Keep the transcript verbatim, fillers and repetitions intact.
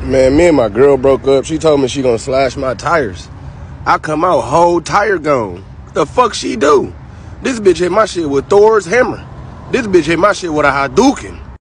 Man, me and my girl broke up. She told me she gonna slash my tires. I come out whole tire gone. What the fuck she do? This bitch hit my shit with Thor's hammer. This bitch hit my shit with a Hadouken.